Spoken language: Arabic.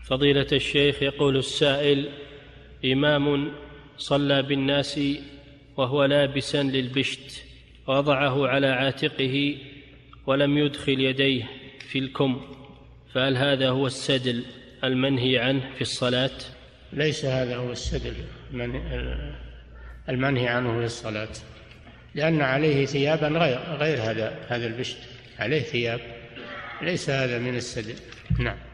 فضيلة الشيخ، يقول السائل: إمام صلى بالناس وهو لابسا للبشت وضعه على عاتقه ولم يدخل يديه في الكم، فهل هذا هو السدل المنهي عنه في الصلاة؟ ليس هذا هو السدل المنهي عنه في الصلاة، لأن عليه ثيابا غير هذا البشت، عليه ثياب، ليس هذا من السدل. نعم.